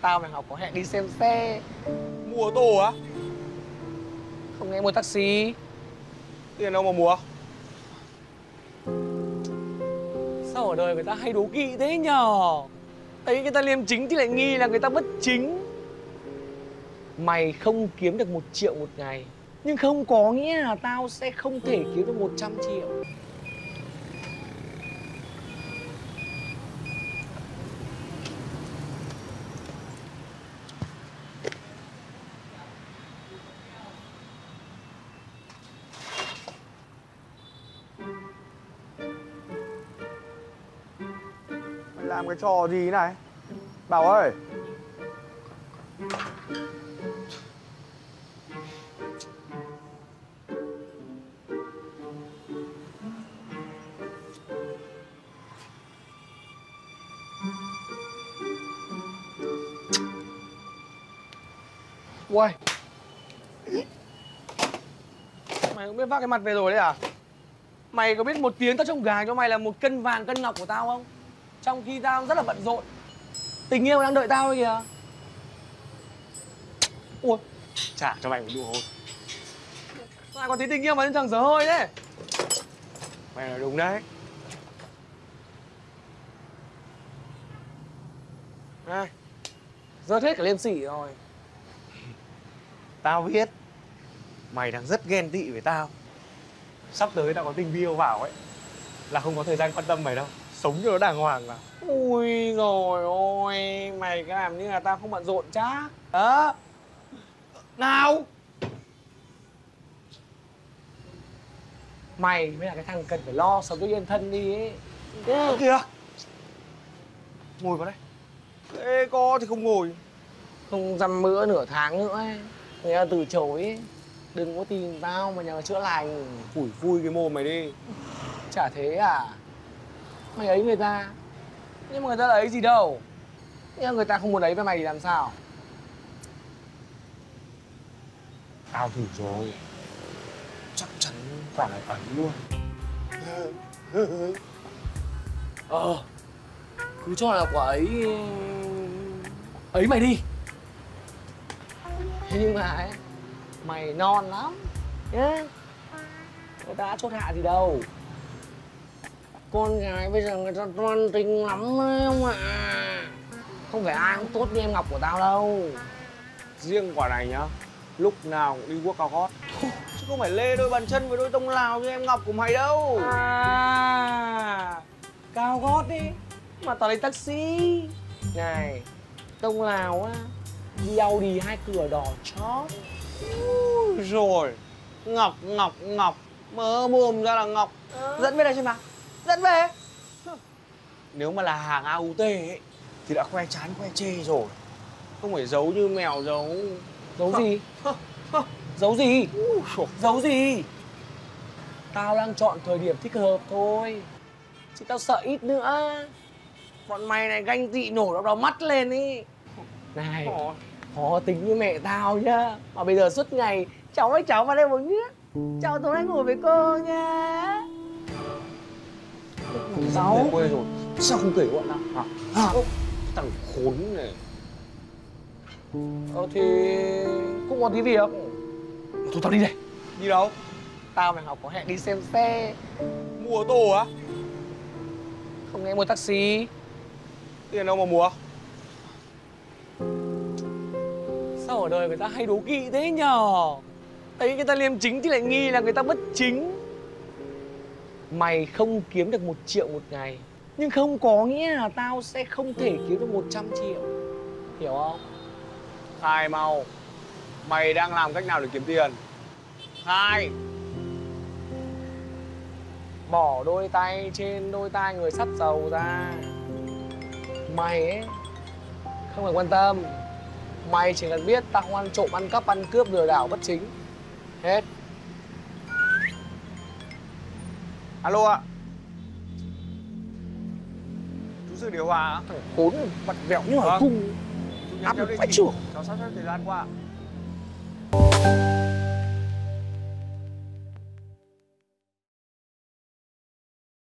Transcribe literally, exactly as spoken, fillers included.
Tao mày học có hẹn đi xem xe. Mua ô tô á? Không nghe mua taxi. Tiền đâu mà mua? Sao ở đời người ta hay đố kỵ thế nhờ? Thấy người ta liêm chính thì lại nghi là người ta bất chính. Mày không kiếm được một triệu một ngày, nhưng không có nghĩa là tao sẽ không thể kiếm được một trăm triệu. Mày làm cái trò gì này? Bảo ơi! Uầy, mày cũng biết vác cái mặt về rồi đấy à? Mày có biết một tiếng tao trông gà cho mày là một cân vàng cân ngọc của tao không? Trong khi tao rất là bận rộn. Tình yêu đang đợi tao ấy kìa. Ui, Trả cho mày một nụ hôn. sao còn tí tình yêu mà thằng dở hơi đấy? Mày nói đúng đấy. Này, rớt hết cả liêm sỉ rồi. Tao biết mày đang rất ghen tị với tao. Sắp tới tao có tình yêu vào ấy, là không có thời gian quan tâm mày đâu. Sống cho nó đàng hoàng vào. Ui rồi ôi, mày cứ làm như là tao không bận rộn chắc. Đó. Nào. Mày mới là cái thằng cần phải lo sống cho yên thân đi ấy. Ơ kìa! Ngồi vào đây. Ê, co thì không ngồi. Không dăm bữa nửa tháng nữa ấy. Người ta từ chối ấy. Đừng có tìm tao mà nhờ chữa lành. Phủi phui cái mồm mày đi. Chả thế à? Mày ấy người ta. Nhưng mà người ta là ấy gì đâu. Nhưng mà người ta không muốn ấy với mày thì làm sao? Tao thử rồi. Chắc chắn quả này ẩn luôn. Ờ. Cứ cho là quả ấy... ấy mày đi. Thế nhưng mà ấy, mày non lắm nhá. Người ta đã chốt hạ gì đâu. Con gái bây giờ người ta toan tính lắm đấy không ạ. Không phải ai cũng tốt như em Ngọc của tao đâu. Riêng quả này nhá, lúc nào cũng đi guốc cao gót. Chứ không phải lê đôi bàn chân với đôi tông lào như em Ngọc của mày đâu. À, cao gót đi. Mà tao lấy taxi. Này, tông lào á, đi Audi hai cửa đỏ chót. Úi rồi, Ngọc, Ngọc, Ngọc. Mơ mồm ra là Ngọc. À. Dẫn về đây xem nào. Dẫn về. Nếu mà là hàng a u tê ấy, thì đã khoe chán khoe chê rồi. Không phải giấu như mèo giấu. Giấu gì? Giấu gì? Giấu gì? Tao đang chọn thời điểm thích hợp thôi. Chứ tao sợ ít nữa bọn mày này ganh tị nổ nó đầu mắt lên ý. Này, khó tính như mẹ tao nhá. Mà bây giờ suốt ngày cháu ơi cháu vào đây một nước. Cháu tối nay ngồi với cô nha. Sáu quê rồi. Sao không kể bọn nào? Hả? Hả? Thằng khốn này. Ờ thì cũng có tí việc. Thôi tao đi đây. Đi đâu? Tao mày học có hẹn đi xem xe. Mua ô tô á? Không nghe mua taxi. Tiền đâu mà mua? Sao ở đời người ta hay đố kỵ thế nhờ? Thấy người ta liêm chính thì lại nghi là người ta bất chính. Mày không kiếm được một triệu một ngày, nhưng không có nghĩa là tao sẽ không thể kiếm được một trăm triệu. Hiểu không? Khai mau. Mày đang làm cách nào để kiếm tiền? Khai. Bỏ đôi tay trên đôi tai người sắp giàu ra. Mày ấy không cần quan tâm. Mày chỉ cần biết tao không ăn trộm, ăn cắp, ăn cướp, lừa đảo bất chính. Hết. Alo ạ. Chú Sự điều hòa ạ? Thằng khốn mặt vẹo như hở cung. Áp lực phải chịu. Cháu sắp xếp thời gian qua.